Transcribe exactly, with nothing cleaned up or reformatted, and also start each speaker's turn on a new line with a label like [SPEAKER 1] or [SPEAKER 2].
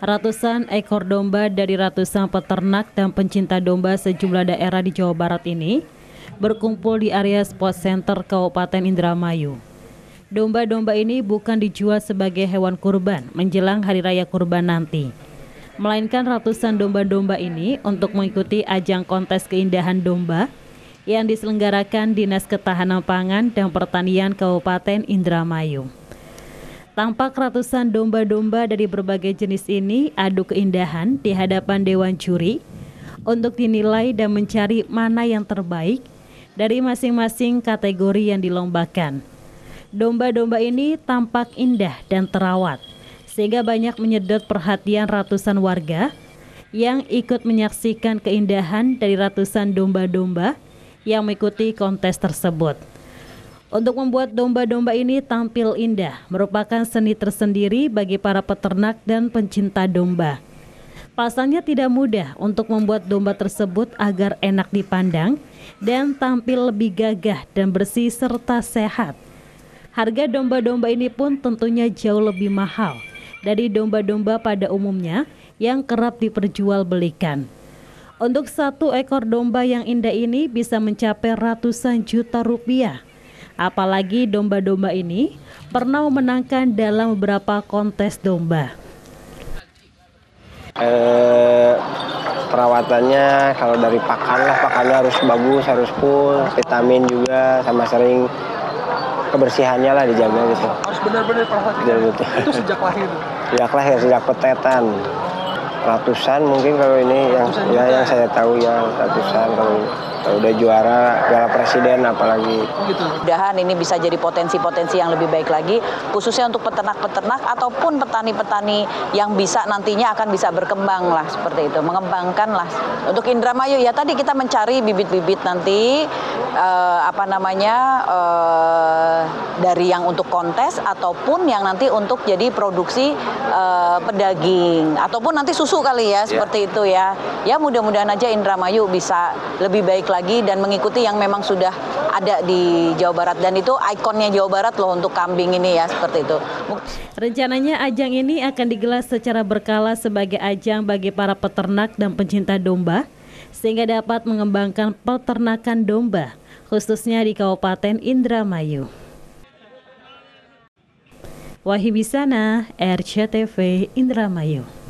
[SPEAKER 1] Ratusan ekor domba dari ratusan peternak dan pencinta domba sejumlah daerah di Jawa Barat ini berkumpul di area Sport Center Kabupaten Indramayu. Domba-domba ini bukan dijual sebagai hewan kurban menjelang Hari Raya Kurban nanti, melainkan ratusan domba-domba ini untuk mengikuti ajang kontes keindahan domba yang diselenggarakan Dinas Ketahanan Pangan dan Pertanian Kabupaten Indramayu. Tampak ratusan domba-domba dari berbagai jenis ini adu keindahan di hadapan Dewan Juri untuk dinilai dan mencari mana yang terbaik dari masing-masing kategori yang dilombakan. Domba-domba ini tampak indah dan terawat, sehingga banyak menyedot perhatian ratusan warga yang ikut menyaksikan keindahan dari ratusan domba-domba yang mengikuti kontes tersebut. Untuk membuat domba-domba ini tampil indah merupakan seni tersendiri bagi para peternak dan pencinta domba. Pasalnya tidak mudah untuk membuat domba tersebut agar enak dipandang dan tampil lebih gagah dan bersih serta sehat. Harga domba-domba ini pun tentunya jauh lebih mahal dari domba-domba pada umumnya yang kerap diperjualbelikan. Untuk satu ekor domba yang indah ini bisa mencapai ratusan juta rupiah. Apalagi domba-domba ini pernah memenangkan dalam beberapa kontes domba.
[SPEAKER 2] Eh, perawatannya kalau dari pakan lah, pakannya harus bagus, harus full, vitamin juga, sama sering kebersihannya lah dijaga gitu.
[SPEAKER 3] Harus benar-benar perhatikan. Itu sejak lahir?
[SPEAKER 2] Sejak lahir, sejak petetan. Ratusan mungkin kalau ini yang ya, yang saya tahu ya ratusan kalau Kalau udah juara Piala Presiden apalagi.
[SPEAKER 4] Mudah-mudahan ini bisa jadi potensi-potensi yang lebih baik lagi, khususnya untuk peternak-peternak ataupun petani-petani yang bisa nantinya akan bisa berkembang lah seperti itu, mengembangkan lah. Untuk Indramayu ya tadi kita mencari bibit-bibit nanti eh, apa namanya eh, dari yang untuk kontes ataupun yang nanti untuk jadi produksi eh, pedaging ataupun nanti susu kali ya seperti yeah. itu ya. Ya mudah-mudahan aja Indramayu bisa lebih baik lagi dan mengikuti yang memang sudah ada di Jawa Barat, dan itu ikonnya Jawa Barat loh untuk kambing ini ya seperti itu.
[SPEAKER 1] Rencananya ajang ini akan digelar secara berkala sebagai ajang bagi para peternak dan pencinta domba sehingga dapat mengembangkan peternakan domba khususnya di Kabupaten Indramayu. Wahyu Bisana, R C T V Indramayu.